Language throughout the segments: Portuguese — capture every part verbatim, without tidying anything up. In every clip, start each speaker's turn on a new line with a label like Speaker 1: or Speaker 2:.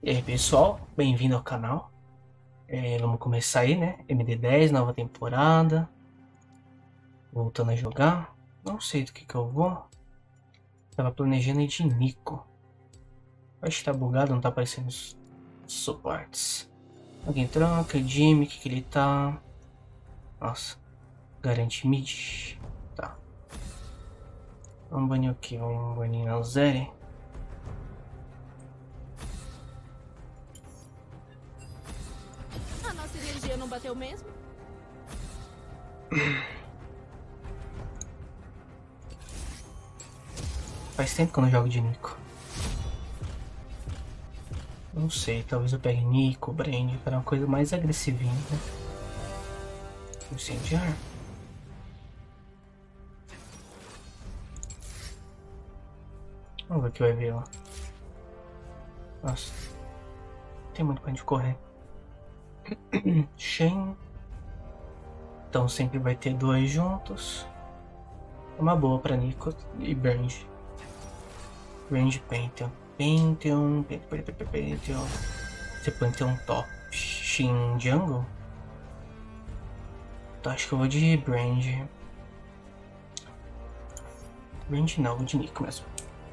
Speaker 1: E aí pessoal, bem-vindo ao canal. É, vamos começar aí, né? M D dez, nova temporada. Voltando a jogar. Não sei do que que eu vou. Tava planejando ir de Nico. Acho que tá bugado, não tá aparecendo os suportes. Alguém troca, Jimmy, que que ele tá? Nossa, garante mid. Tá. Vamos banir o que? Vamos banir na Zeri.
Speaker 2: A nossa energia não bateu mesmo?
Speaker 1: Faz tempo que eu não jogo de Nico. Não sei, talvez eu pegue Nico, Brand, para uma coisa mais agressivinha, né? Incendiar. Vamos ver o que vai vir lá. Nossa, tem muito pra gente correr. Shen. Então sempre vai ter dois juntos. Uma boa pra Nico e Brand. Brand Pantheon. Pantheon. Pantheon. Você Pantheon top. Shin Jungle. Então acho que eu vou de Brand. Brand não, vou de Nico mesmo.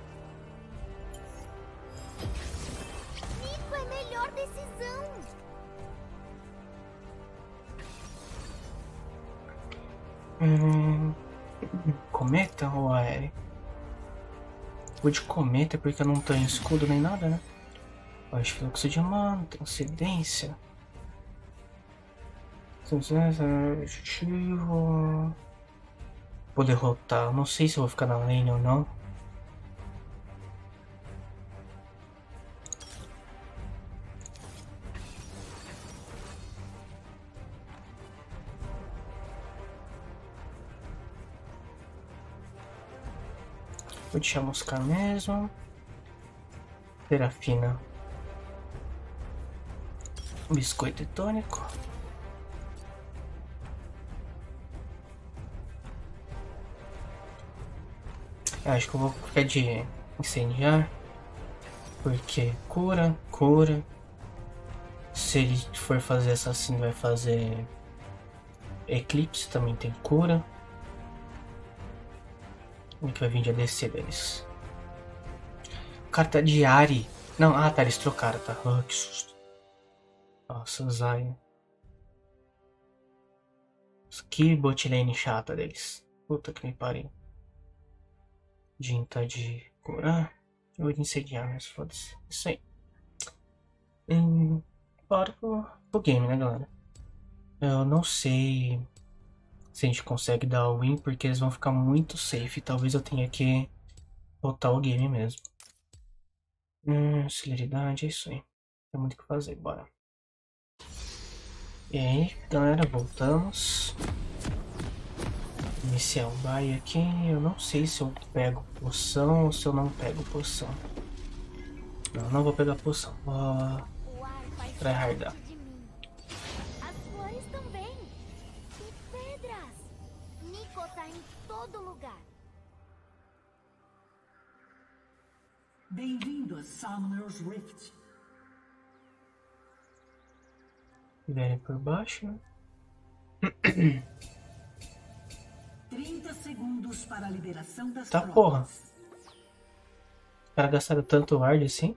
Speaker 2: Nico é a melhor decisão.
Speaker 1: Hum, cometa ou aéreo? Vou de cometa porque eu não tenho escudo nem nada, né? Acho fluxo de mana, transcendência. Objetivo. Vou derrotar. Não sei se eu vou ficar na lane ou não. Vou te chamuscar mesmo. Serafina. Biscoito e tônico. Acho que eu vou ficar de incendiar. Porque cura, cura. Se ele for fazer assassino, vai fazer eclipse, também tem cura. Como que vai vir de A D C deles? Carta de Ari. Não, ah tá, eles trocaram, tá. Oh, que susto. Nossa, Zaya. Que botlane chata deles. Puta que me pariu. Jin tá de curar. Eu vou de incendiar, mas foda-se. Isso aí. Hum, bora pro, pro game, né, galera? Eu não sei se a gente consegue dar o win, porque eles vão ficar muito safe. Talvez eu tenha que botar o game mesmo. Hum, celeridade, é isso aí. Tem muito o que fazer, bora. E aí, galera, voltamos. Iniciar o buy aqui. Eu não sei se eu pego poção ou se eu não pego poção. Não, não vou pegar poção. Vou tryhardar.
Speaker 2: As flores também. E pedras. Nico tá em todo lugar.
Speaker 3: Bem-vindo a Summoner's Rift.
Speaker 1: Vem por baixo, né?
Speaker 3: trinta segundos para a liberação das
Speaker 1: Tá,
Speaker 3: tropas.
Speaker 1: porra. Os caras gastaram tanto ward assim.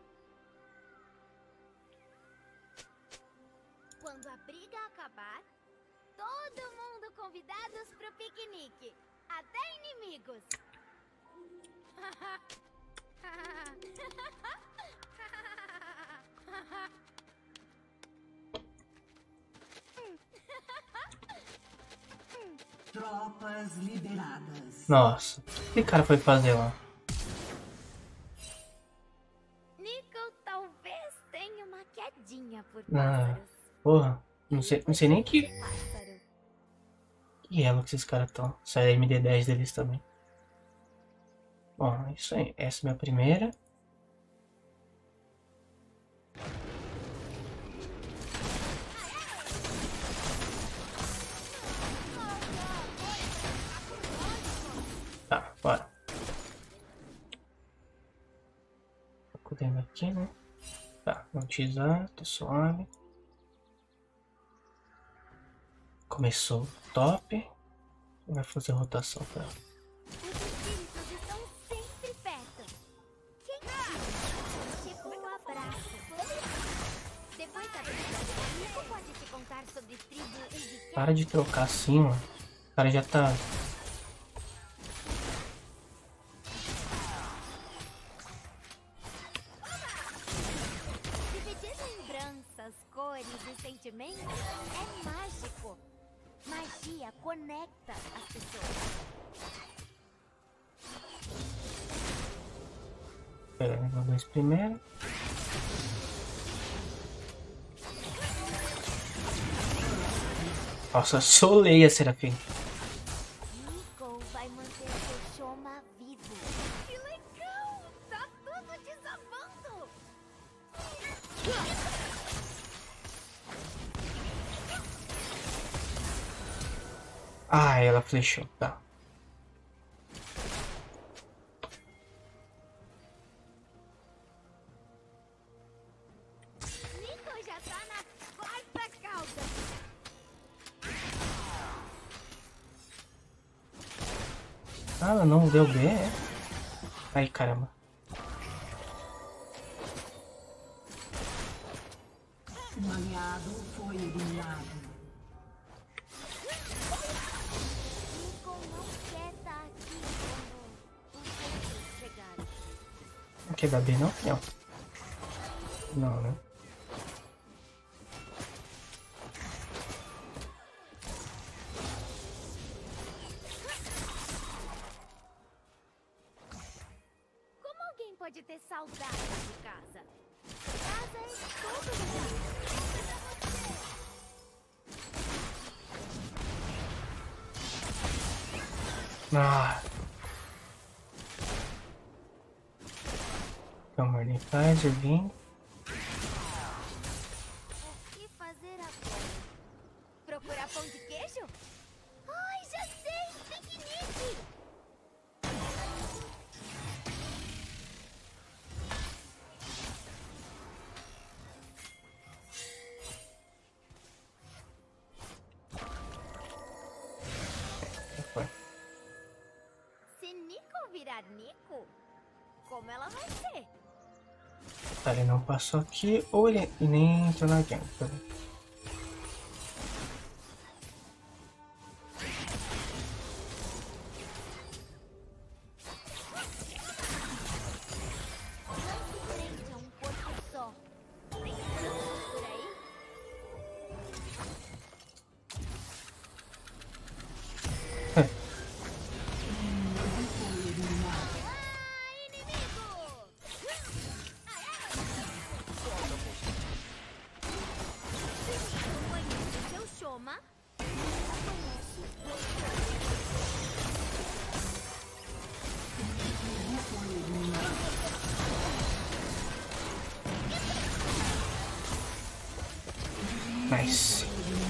Speaker 2: Quando a briga acabar, todo mundo convidados pro piquenique. Até inimigos.
Speaker 3: Tropas liberadas.
Speaker 1: Nossa, o que o cara foi fazer lá?
Speaker 2: Nico talvez tenha uma quedinha por
Speaker 1: Ah,
Speaker 2: pássaros.
Speaker 1: porra. Não sei, não sei nem que,
Speaker 2: Pássaro.
Speaker 1: que elo que esses caras estão. Sai a M D dez deles também. Bom, é isso aí. Essa é a minha primeira. Tá, bora. Tô cuidando aqui, né? Tá, não utilizar, tá suave. Começou top. Vai fazer rotação pra ela.
Speaker 2: Os espíritos estão sempre perto. Quem tipo um abraço. Depois da briga, Nico pode te contar sobre tribo Ubiquet.
Speaker 1: Para de trocar assim, mano. O cara já tá.
Speaker 2: Dividir lembranças, cores e sentimentos é mágico. Magia conecta as pessoas.
Speaker 1: Pera, nível dois primeiro. Nossa, solei a Serafim.
Speaker 2: Nico vai manter seu Shoma vivo. Que legal! Tá tudo desabando!
Speaker 1: Ah, ela flechou, tá.
Speaker 2: Nico já tá na quarta cauda.
Speaker 1: Ah, ela não deu B, é? Ai, caramba.
Speaker 3: Um aliado foi eliminado.
Speaker 2: Nico não quer estar aqui quando os outros chegarem.
Speaker 1: Não quer dar B, não? Não. Não, né?
Speaker 2: Como alguém pode ter saudade de casa? Casa é todo lugar.
Speaker 1: Ah. Calma, ele faz, eu vim.
Speaker 2: O que fazer agora? Procurar pão de queijo? Ai, já sei! Piquenique!
Speaker 1: Foi.
Speaker 2: Se Nico virar Nico, como ela vai ser?
Speaker 1: Tá, ele não passou aqui, ou ele nem entrou na jungle. Tá bem.
Speaker 2: Não se prende a um corpo só. Tem tantos por aí? Ah, inimigo! Se conhece seu Shoma,
Speaker 1: Nice.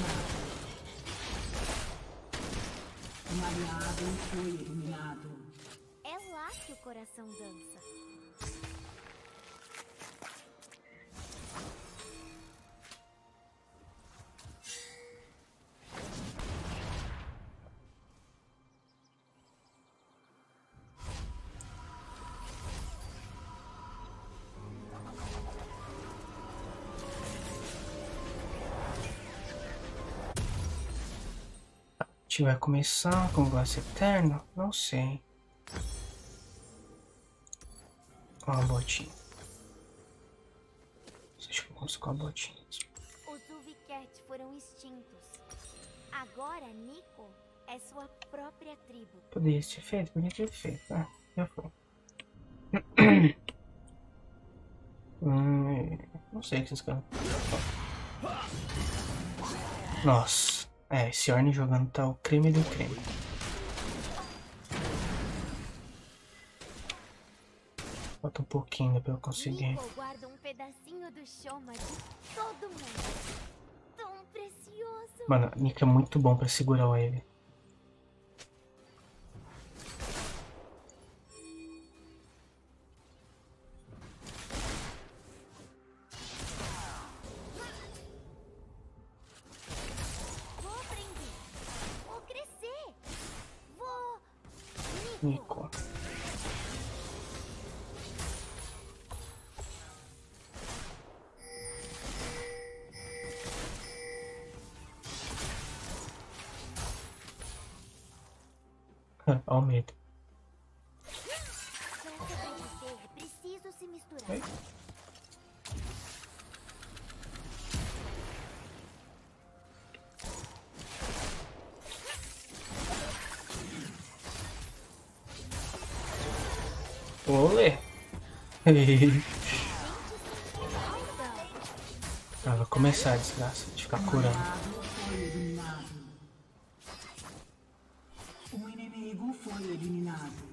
Speaker 3: Um aliado foi eliminado.
Speaker 2: é lá que o coração dança.
Speaker 1: A gente vai começar com o Glace Eterno? Não sei. Com a botinha. Acho que eu consigo com a botinha.
Speaker 2: Os Ubiquet foram extintos. Agora Nico é sua própria tribo.
Speaker 1: Poderia ter feito? Podia ter feito. Ah, já foi. hum, não sei o que vocês querem. Nossa. É, esse Ornn jogando tá o crime do crime. Falta um pouquinho ainda pra eu conseguir.
Speaker 2: Nico guarda um pedacinho do Shoma de todo mundo. Tão precioso.
Speaker 1: Mano, Nico é muito bom pra segurar o wave. Nico. Olha o medo.
Speaker 2: É preciso se misturar.
Speaker 1: Oi? Olê! Ah, vai começar a desgraça de ficar curando.
Speaker 3: Foi eliminado. Um inimigo foi eliminado.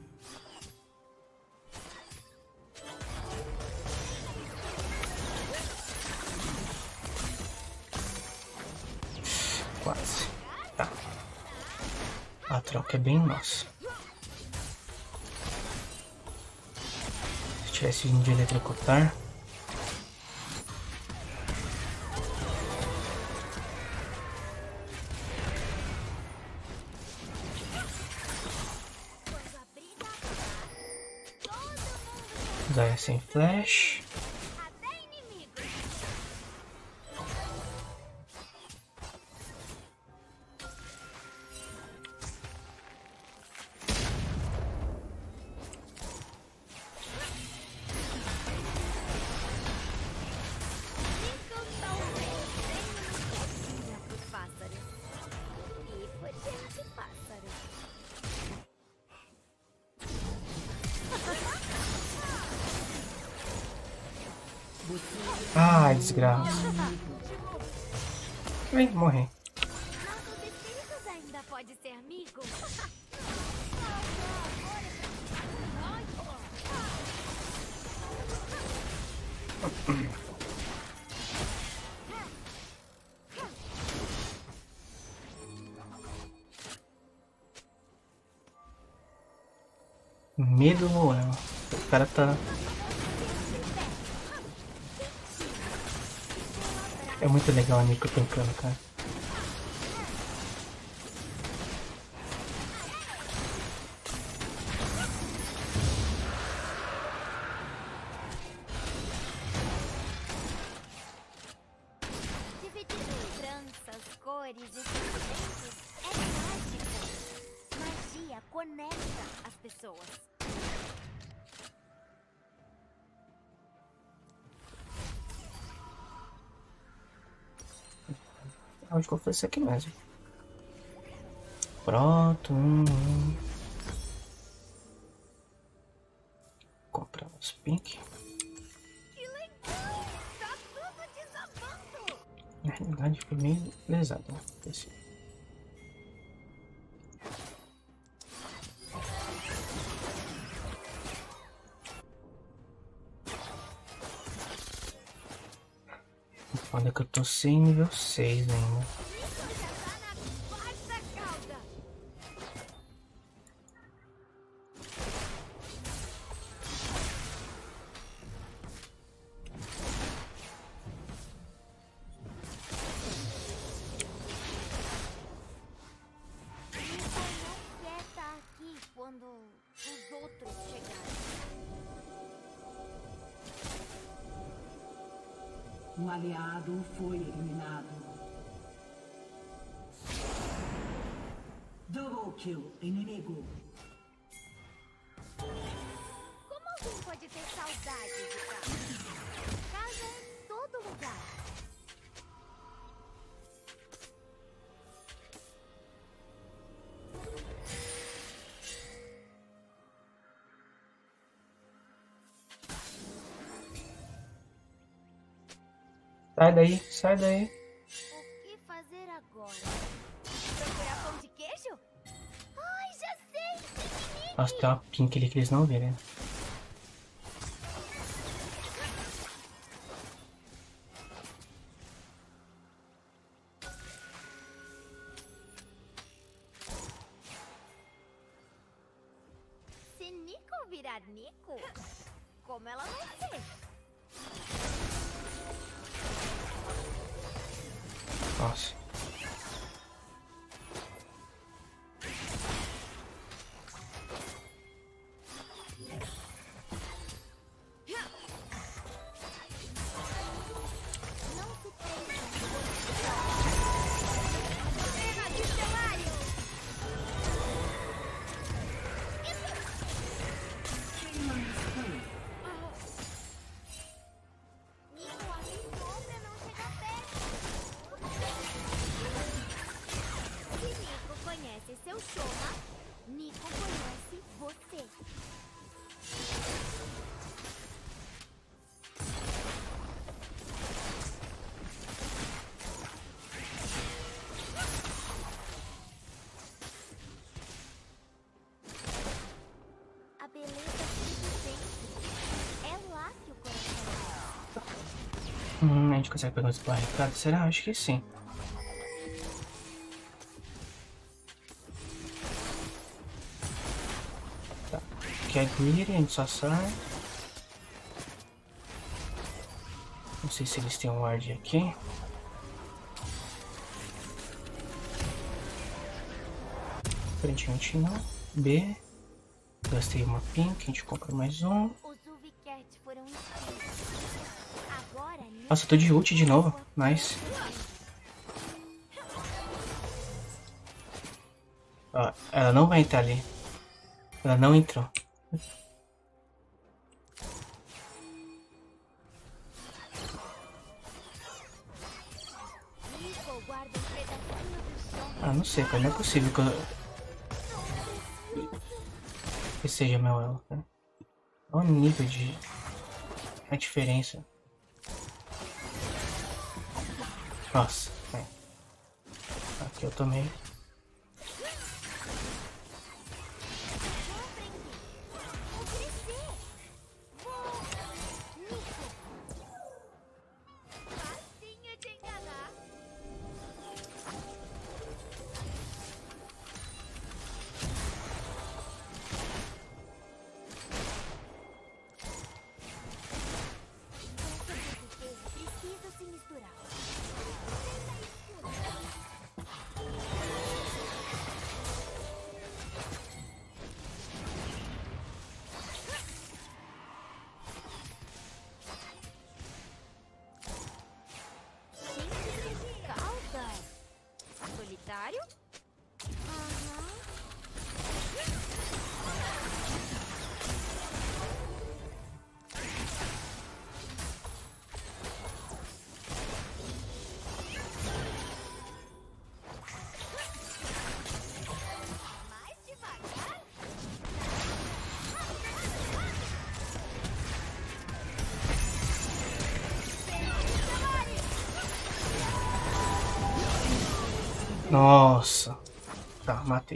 Speaker 1: Quase. Tá. A troca é bem nossa. Se tivesse vindo de eletrocutar. Zaya sem flash. Ai, desgraça. Ai, morri.
Speaker 2: Nossos espíritos ainda podem ser amigos?
Speaker 1: Medo no ela. O cara tá. É muito legal a Nico tancando, cara.
Speaker 2: Dividir lembranças, cores e sentimentos é mágica. Magia conecta as pessoas.
Speaker 1: Acho que eu fiz isso aqui mesmo. Pronto. Comprar os pink.
Speaker 2: Que legal! Tá tudo desabando!
Speaker 1: Na realidade foi meio lesado, né? Esse. Olha que eu tô sem nível seis ainda.
Speaker 2: Quando os outros chegarem.
Speaker 3: Um aliado foi eliminado. Double kill inimigo.
Speaker 2: Como alguém pode ter saudade de casa? Casa é todo lugar.
Speaker 1: Sai daí, sai daí.
Speaker 2: O que fazer agora? Procurar pão de queijo? Ai, já sei!
Speaker 1: Nossa, tem uma pink ali que eles não viram, né?
Speaker 2: Se Nico virar Nico, como ela vai ser?
Speaker 1: Nossa. Hum, a gente consegue pegar os barricados? Será? Acho que sim. Tá. Aqui é greedy, a gente só sai. Não sei se eles têm um ward aqui. Aparentemente não. B. Gastei uma pink, a gente compra mais um. Nossa, eu tô de ult de novo. Nice. Ó, ela não vai entrar ali. Ela não entrou. Ah, não sei, cara. Não é possível que eu... que seja meu elo, cara. Olha o nível de... a diferença. Nossa, é. Aqui eu tomei.
Speaker 2: Solitário? Mais devagar?
Speaker 1: Nossa. Tá, matei.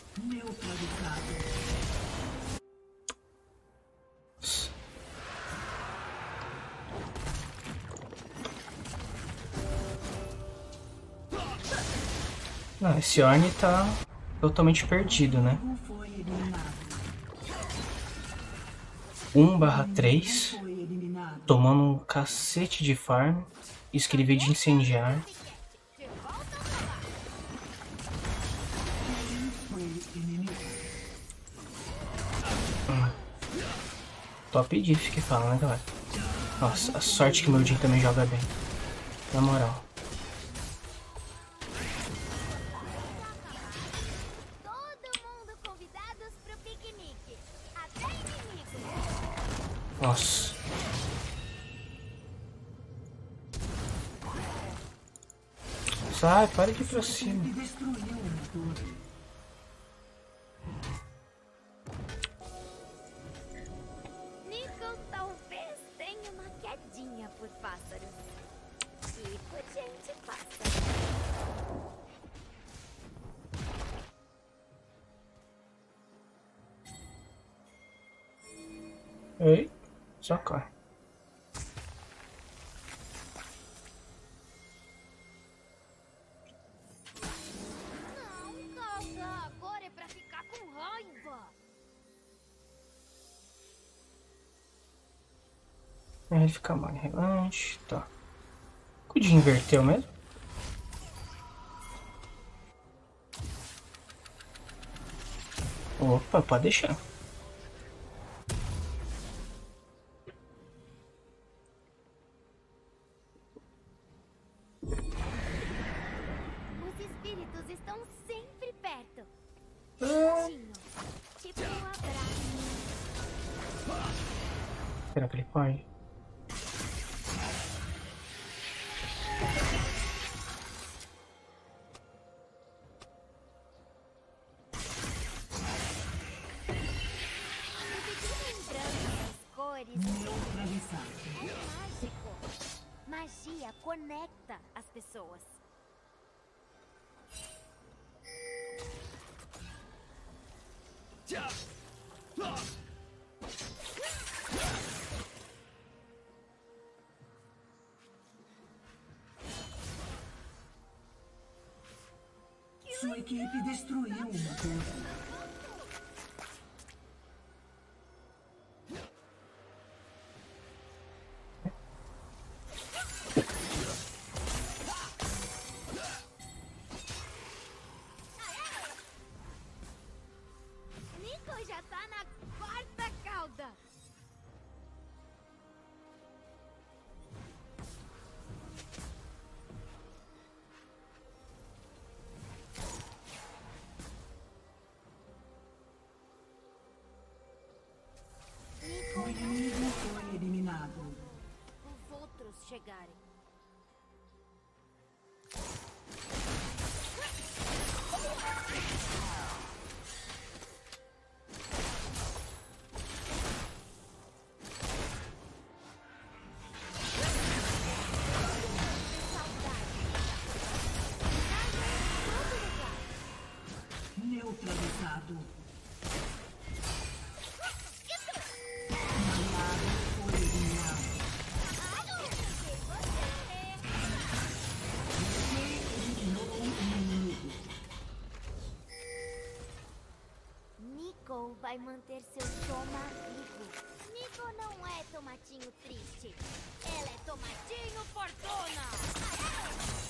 Speaker 1: Não, esse Ornn tá totalmente perdido, né? um barra três. Tomando um cacete de farm. Escrevi de incendiar. Hum. Top diff que fala, né, galera? Nossa, a sorte que meu Jhin também joga bem. Na moral. Nossa. Sai, para de ir pra cima.
Speaker 2: Nico talvez tenha uma quedinha por pássaros. E por gente pássaro.
Speaker 1: Ei, só cai.
Speaker 2: Não, Calda, agora é pra ficar com raiva.
Speaker 1: Ele fica mais relante, tá. Cuide inverteu mesmo? Opa, pode deixar.
Speaker 2: Os espíritos estão sempre perto.
Speaker 1: Ah.
Speaker 2: Pertinho. Tipo um abraço.
Speaker 1: Será que ele pode?
Speaker 2: É mágico. Magia conecta as pessoas.
Speaker 3: Sua equipe destruiu uma torre.
Speaker 2: Nico já tá na quarta cauda.
Speaker 3: O inimigo foi eliminado.
Speaker 2: Os outros chegarem.
Speaker 3: Neutralizado. Um aliado foi eliminado. Você eliminou um inimigo.
Speaker 2: Nico vai manter seu Toma vivo. Nico não é tomatinho triste. Ela é tomatinho fortuna.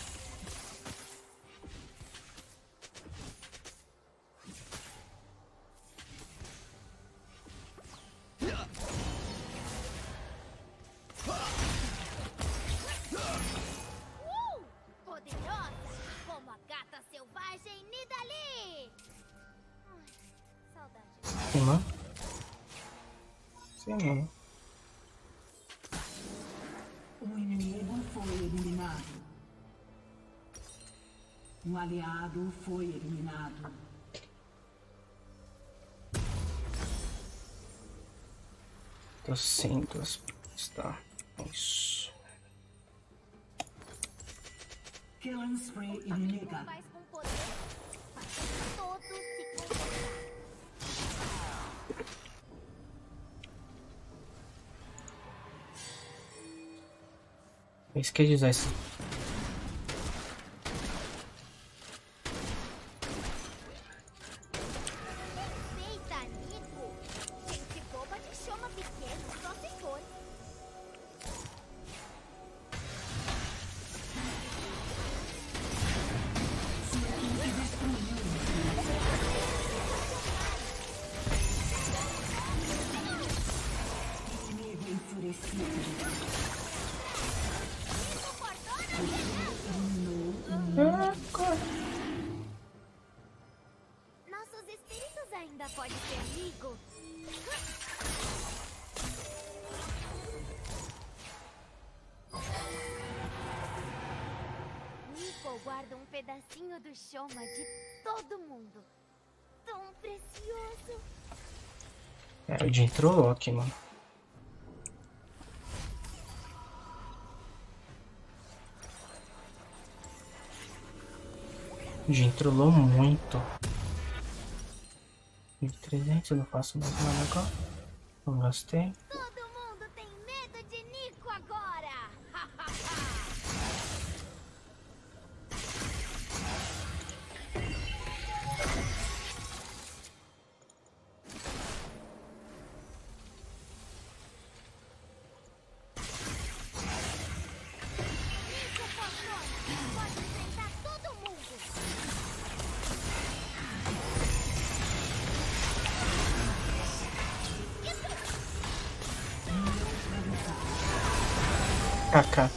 Speaker 2: Uh! Poderosa como a gata selvagem Nidalee. Ai, saudade.
Speaker 1: Sim, mano. Sim, mano.
Speaker 3: Um inimigo foi eliminado. Um aliado foi eliminado.
Speaker 1: Tô sem duas pistas, tá? Isso.
Speaker 3: Killing spree inimiga.
Speaker 2: Faz com poder, faz todos se concentrar.
Speaker 1: Eu esqueci de usar esse.
Speaker 2: Eita, Nico! Gente boba te chama pequeno, só se for.
Speaker 3: Inimigo enfurecido.
Speaker 2: Nico Fortuna!
Speaker 3: Eliminou um
Speaker 2: Nossos espíritos ainda podem ser amigos. Nico guarda um pedacinho do Shoma de todo mundo. Tão precioso.
Speaker 1: É, o Jin trollou aqui, mano. O Jin trollou muito. mil e trezentos, eu não faço mais nada agora. Não gastei.
Speaker 2: Todo mundo tem medo de Nico agora. Nico Fortuna pode enfrentar todo mundo.
Speaker 1: Kaká.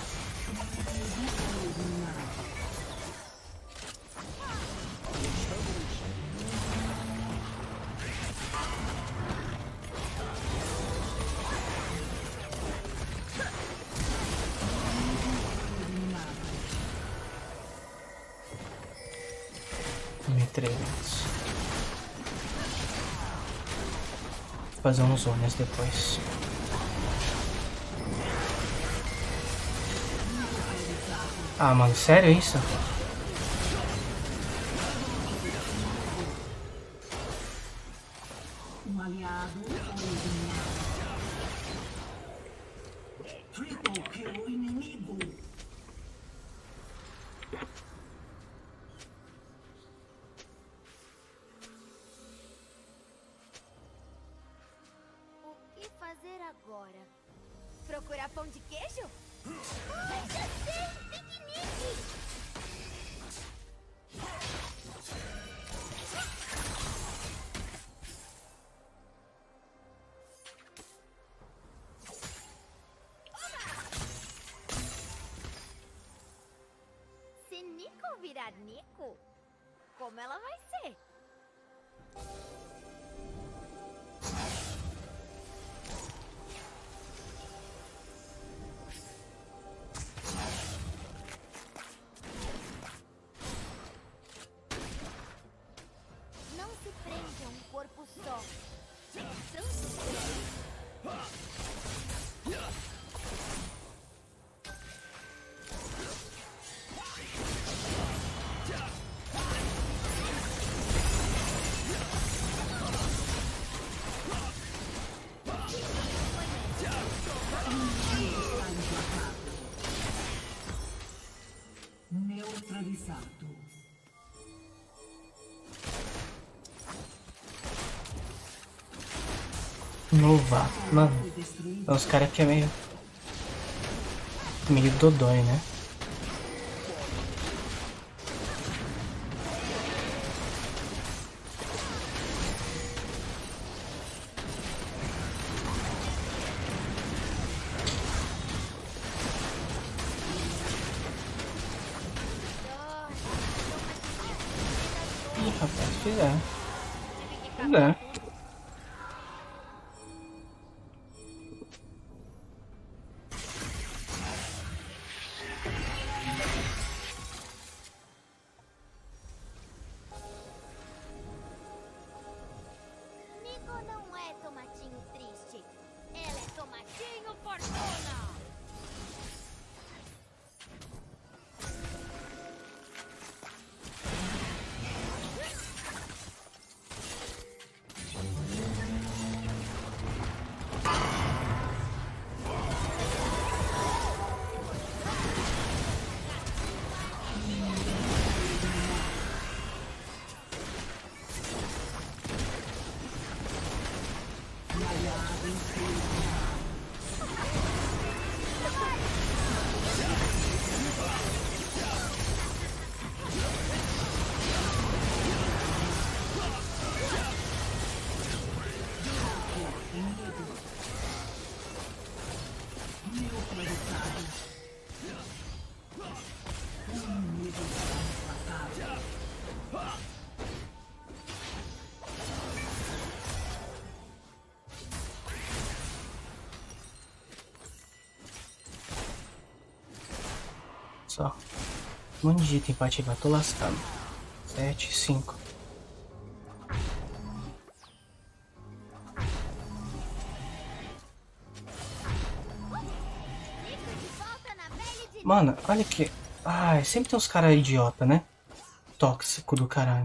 Speaker 1: mil e trezentos. Vou fazer uns zonas depois. Ah, mano, sério isso?
Speaker 3: Um aliado foi eliminado. Triple kill inimigo.
Speaker 2: procurar pão de queijo? Ai, já sei! Piquenique! Se Nico virar Nico, como ela vai ser? Não se prende a um corpo só. É tanto poder.
Speaker 3: Neutralizado.
Speaker 1: Novato, mano. Os caras aqui é meio. meio dodói, né? Ih, rapaz, fizer. Fizer.
Speaker 2: Nico não é tomatinho triste. Ela é tomatinho fortuna.
Speaker 1: Só. Um monte de item pra ativar, tô lascado. Sete, cinco. Mano, olha que. Ai, sempre tem uns caras idiota, né? Tóxico do caralho.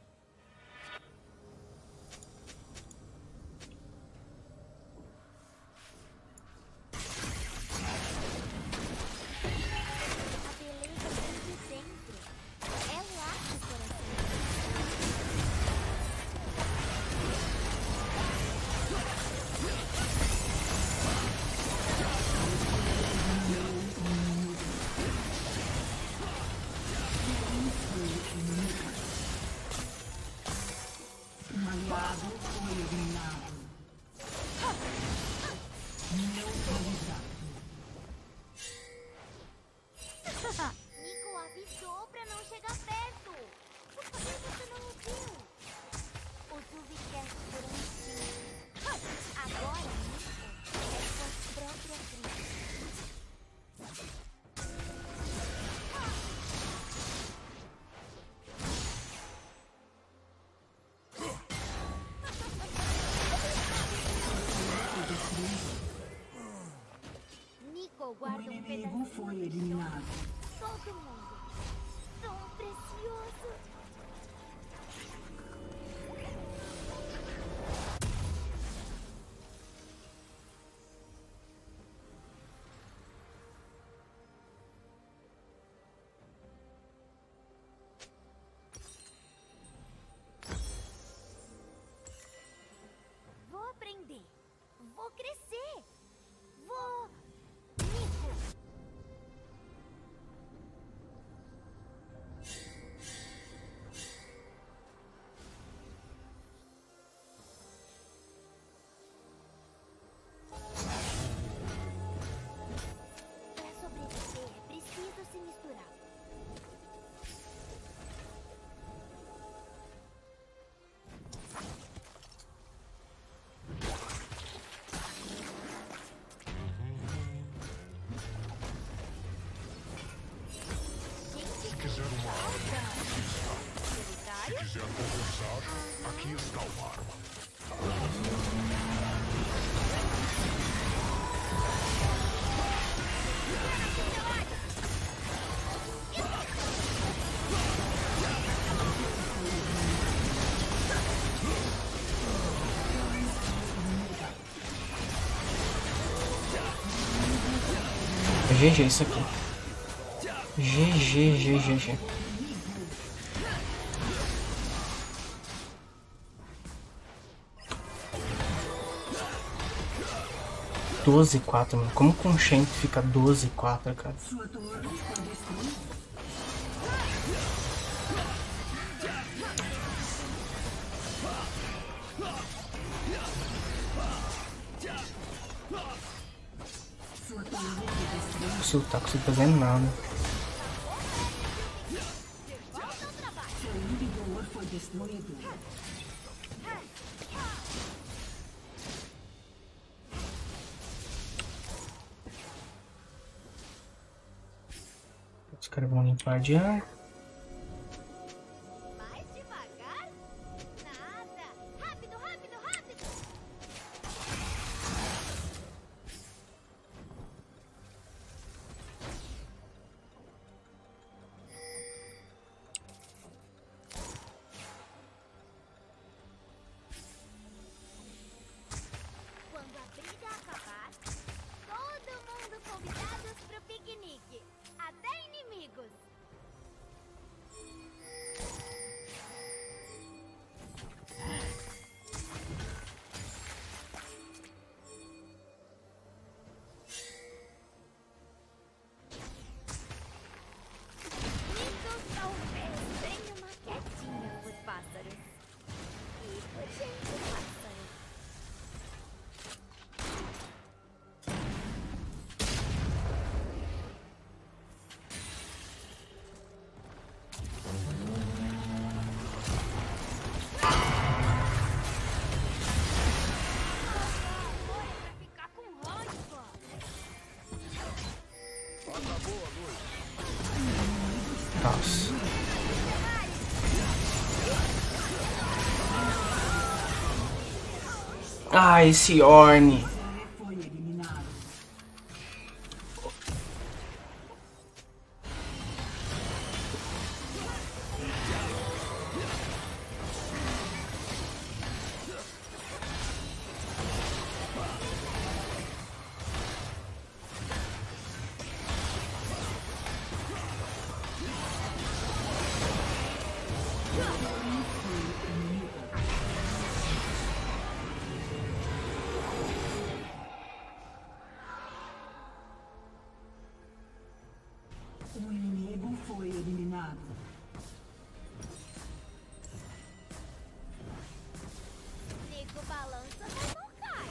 Speaker 2: Nico avisou pra não chegar perto. Por que você não ouviu? O Zuvi quer por um fim. Agora, Nico é sua própria crise. Nico
Speaker 3: O
Speaker 2: guarda um
Speaker 3: inimigo
Speaker 2: pedacinho
Speaker 3: foi
Speaker 2: de
Speaker 3: eliminado.
Speaker 2: todo mundo. Tão precioso. Vou aprender. Vou crescer. Vou trabalho?
Speaker 4: Se quiser conversar, aqui está uma arma.
Speaker 1: G G isso aqui. G G, G G, G. doze a quatro, mano. Como com o Shen fica doze a quatro, cara?
Speaker 3: Sua torre foi destruída. Sua torre foi destruída.
Speaker 1: Isso tá conseguindo fazer nada.
Speaker 3: Seu inibidor foi destruído.
Speaker 1: Os caras vão limpar de ar.
Speaker 2: Mais devagar? Nada. Rápido, rápido, rápido. Quando a briga acabar, todo mundo convidados pro piquenique. Até inimigos. Nico talvez tenha uma quietinha por pássaros. E por gente pássaro. Agora vai ficar com raiva.
Speaker 4: Acabou a luz.
Speaker 1: Nossa. Ah, esse Ornn.
Speaker 3: Foi eliminado. O inimigo foi eliminado.
Speaker 2: Nico balança, mas não cai.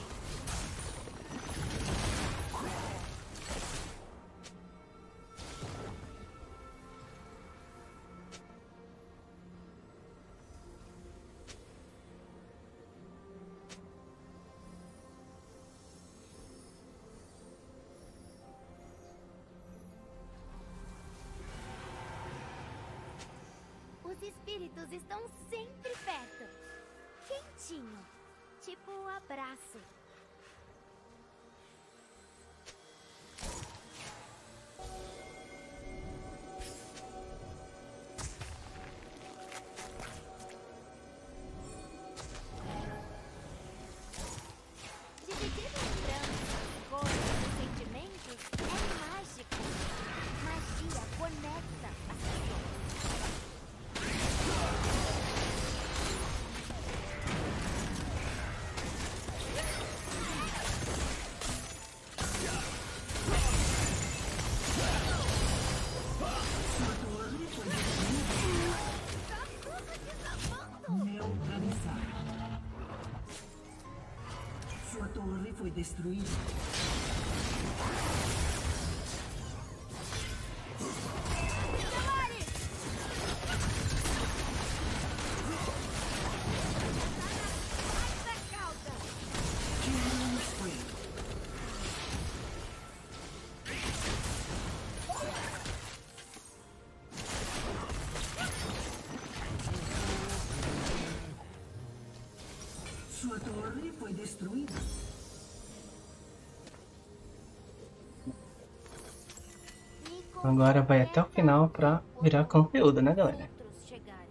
Speaker 2: Os espíritos estão sempre perto. Quentinho. Tipo abraço. Dividir lembranças, cores e sentimentos é mágico. Magia conecta as pessoas.
Speaker 3: Neutralizado. Sua torre foi destruída. Killing spree. Sua torre foi destruída.
Speaker 1: Agora vai até o final pra virar conteúdo, né, galera?
Speaker 2: Outros chegarem.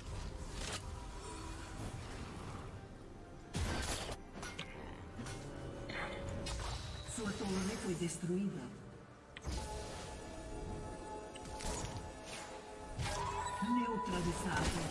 Speaker 3: Sua torre foi destruída. Neutralizado.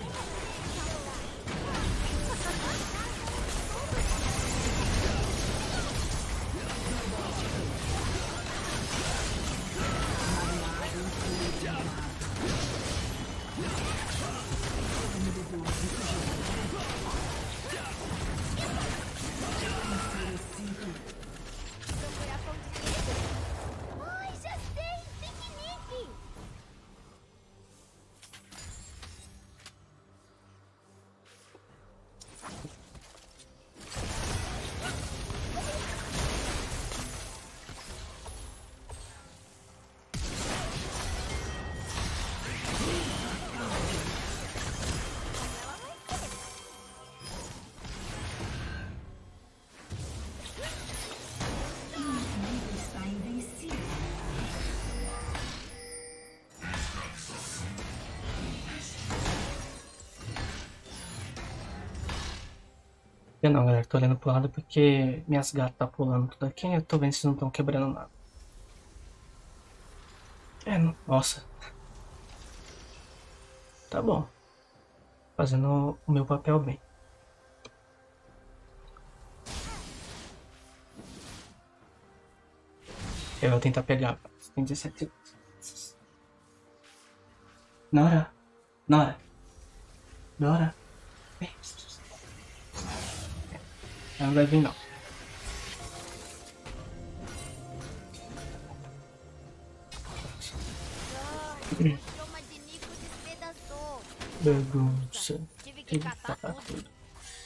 Speaker 2: Procurar ponto de vida. Ai, já sei! Piquenique!
Speaker 3: Está invencível.
Speaker 1: Eu não, galera, tô olhando pro lado porque minhas gatas tá pulando tudo aqui e eu tô vendo se não estão quebrando nada. É, não- nossa. Tá bom. Fazendo o meu papel bem. Eu vou tentar pegar. Tem dezessete. Nora. Nora. Nora. Vem. Ela não vai vir, não.
Speaker 2: Entrou uma de Nico despedaçou.
Speaker 1: Bagunça.
Speaker 2: Tive que
Speaker 1: Tem que
Speaker 2: catar
Speaker 1: tacar
Speaker 2: tudo.
Speaker 1: tudo.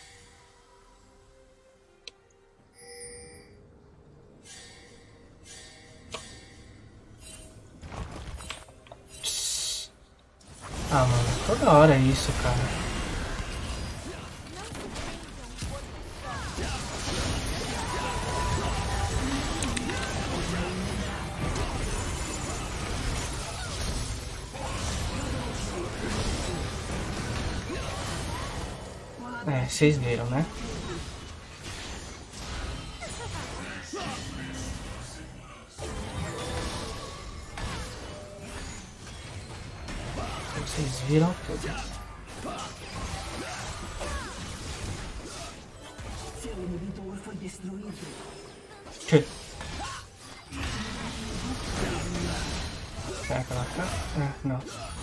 Speaker 1: Psst. Ah, mano, toda hora é isso, cara.
Speaker 2: Não se prende a um corpo só.
Speaker 1: É, vocês viram, né? Vocês viram tudo.
Speaker 3: Seu inibidor foi destruído.
Speaker 1: Que? Será que ela tá? Ah, não.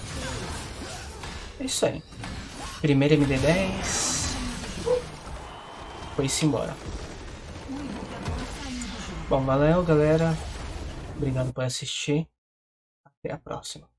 Speaker 1: É isso aí. Primeiro M D dez. Foi-se embora. Bom, valeu, galera. Obrigado por assistir. Até a próxima.